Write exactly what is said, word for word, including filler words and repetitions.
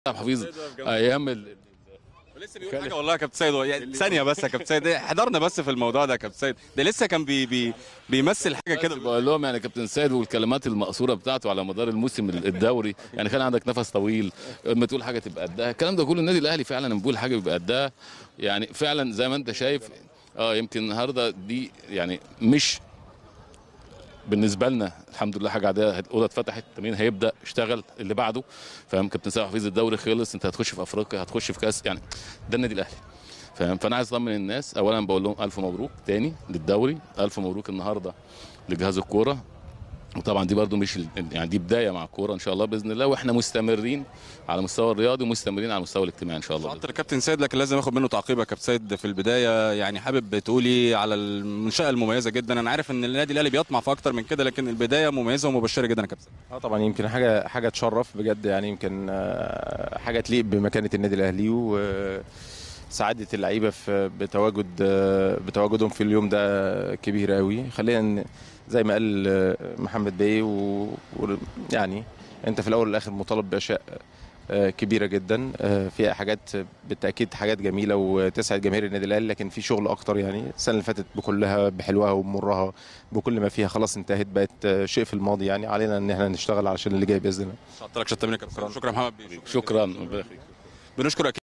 عبد الحفيظ ايام ال... لسه بيقول حاجه والله يا كابتن سيد، يعني ثانيه بس يا كابتن سيد، حضرنا بس في الموضوع ده يا كابتن سيد، ده لسه كان بي بي بيمثل حاجه كده. بقول لهم يعني كابتن سيد والكلمات المقصوره بتاعته على مدار الموسم الدوري، يعني خلي عندك نفس طويل، لما تقول حاجه تبقى قدها، الكلام ده كله النادي الاهلي فعلا لما بيقول حاجه بيبقى قدها، يعني فعلا زي ما انت شايف. اه يمكن النهارده دي يعني مش بالنسبه لنا الحمد لله حاجه عاديه، الاوضه اتفتحت، التمرين هيبدا اشتغل اللي بعده. فاهم كابتن سيد حفيظ؟ الدوري خلص، انت هتخش في افريقيا، هتخش في كاس، يعني ده النادي الاهلي. فاهم؟ فانا عايز اطمن الناس، اولا بقول لهم الف مبروك تاني للدوري، الف مبروك النهارده لجهاز الكوره، وطبعا دي برده مش يعني دي بدايه مع الكوره ان شاء الله باذن الله، واحنا مستمرين على المستوى الرياضي ومستمرين على المستوى الاجتماعي ان شاء الله. شاطر كابتن سيد، لكن لازم اخد منه تعقيب يا كابتن سيد في البدايه، يعني حابب تقولي على المنشاه المميزه جدا. انا عارف ان النادي الاهلي بيطمع في اكتر من كده، لكن البدايه مميزه ومبشره جدا يا كابتن. اه طبعا يمكن حاجه حاجه تشرف بجد، يعني يمكن حاجه تليق بمكانه النادي الاهلي وسعاده اللعيبه في بتواجد بتواجدهم في اليوم ده كبير قوي. خلينا زي ما قال محمد بيه، ويعني انت في الاول والاخر مطالب باشياء كبيره جدا، فيها حاجات بالتاكيد حاجات جميله وتسعد جماهير النادي الاهلي، لكن في شغل اكتر. يعني السنه اللي فاتت بكلها بحلوها ومرها بكل ما فيها خلاص انتهت، بقت شيء في الماضي. يعني علينا ان احنا نشتغل عشان اللي جاي باذن الله. شكرا لك، شكرا محمد بيه. شكرا. بنشكرك.